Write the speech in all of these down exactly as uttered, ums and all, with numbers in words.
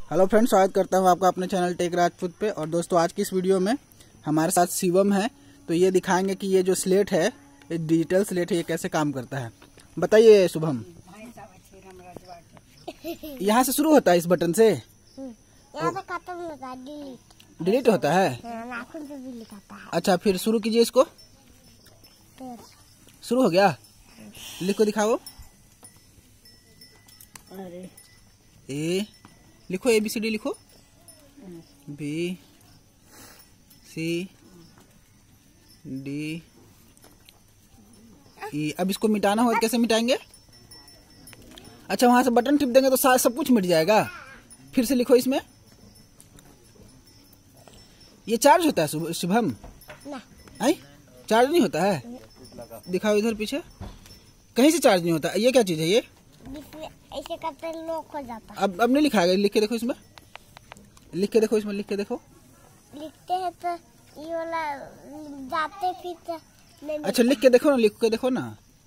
Hello friends, स्वागत करता हूं आपका अपने चैनल टेक राजपूत पे। और दोस्तों, आज की इस वीडियो में हमारे साथ शिवम है। तो ये दिखाएंगे कि ये जो स्लेट है, ये डिजिटल स्लेट है, ये कैसे काम करता है। बताइए शुभम। यहाँ से शुरू होता है, इस बटन से यहाँ से खत्म होता है, डिलीट डिलीट होता है। नाखून से भी लिखाता है। अच्छा, फिर शुरू कीजिए इसको। शुरू हो गया, लिख को दिखाओ। अरे ए लिखो, ए बी सी डी लिखो, बी सी डी ई। अब इसको मिटाना हो तो कैसे मिटाएंगे? अच्छा, वहां से बटन टिप देंगे तो सारा सब कुछ मिट जाएगा। फिर से लिखो इसमें। ये चार्ज होता है शुभम? आई चार्ज नहीं होता है। दिखाओ इधर पीछे, कहीं से चार्ज नहीं होता। ये क्या चीज है? ये ऐसे करते लॉक हो जाता है। अब अब नहीं लिखा है, लिख के देखो इसमें, लिख के देखो इसमें, लिख के देखो। लिखते हैं तो ये वाला जाते फिर तो नहीं। अच्छा, लिख के देखो ना, लिख के देखो ना।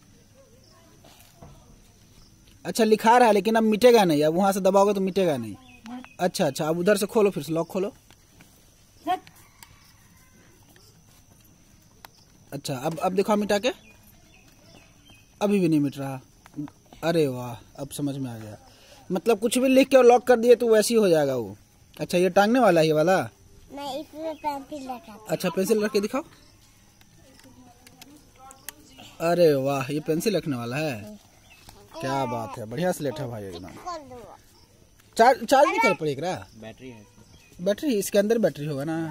अच्छा, लिखा रहा है लेकिन अब मिटेगा नहीं। अब वहां से दबाओगे तो मिटेगा नहीं। अच्छा अच्छा, अब उधर से खोलो, फिर से लॉक खोलो। अच्छा, अब अब दिखाओ मिटा के। अभी भी नहीं मिट रहा। अरे वाह, अब समझ में आ गया। मतलब कुछ भी लिख के और लॉक कर दिए तो वैसे ही हो जाएगा वो। अच्छा, ये टांगने वाला है ये वाला? नहीं, इसमें पेंसिल रखा। अच्छा, पेंसिल रख के दिखाओ। अरे वाह, ये पेंसिल रखने वाला है। क्या बात है, बढ़िया स्लेट है भाई एकदम। चार्ज चार्ज नहीं कर पड़ेगा। बैटरी है, बैटरी इसके अंदर बैटरी होगा ना।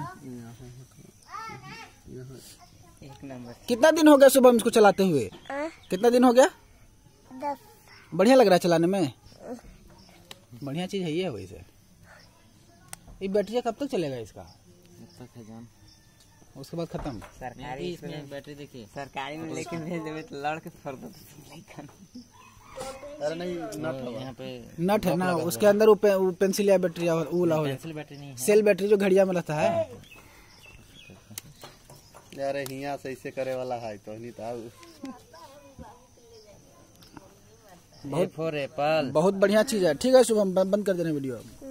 एक नंबर। कितना दिन हो गया शुभम इसको चलाते हुए? आ? कितना दिन हो गया? दस। बढ़िया लग रहा है चलाने में। बढ़िया चीज है ये। वैसे ये बैटरी कब तक चलेगा इसका? तक है जान, उसके बाद खत्म। सरकारी इसमें बैटरी देखिए, सरकारी में लेके भेज देवे तो लड़ के फोड़ दो। अरे नहीं, नट है यहाँ पे, नट है ना उसके अंदर। वो पे, पेंसिल या बैटरी या वो ला हो। पेंसिल बैटरी नहीं है, सेल बैटरी जो घड़िया में रहता है। अरे हिया से ऐसे करे वाला है तो नहीं था। बहुत फॉर एप्पल। बहुत बढ़िया चीज है। ठीक है शुभम, बंद कर देना वीडियो।